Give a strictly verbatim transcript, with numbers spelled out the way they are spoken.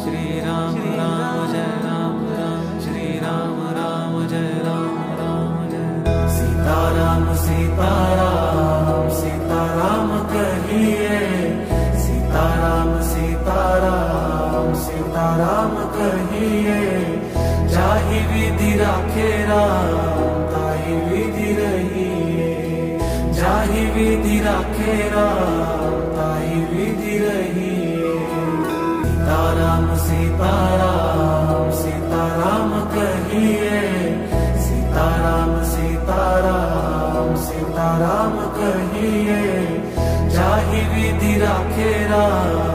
श्री राम राम जय राम राम श्री राम राम जय राम राम जय सीताराम सीताराम सीताराम कहिए सीताराम सीताराम सीताराम कहिए जाहि विधि राखे राम ताहि विधि रहिए जाहि विधि राखे राम ताहि विधि रहिए सीताराम सीताराम सीताराम कहिए सीताराम सीताराम सीताराम कहिए जाहि विधि राखे राम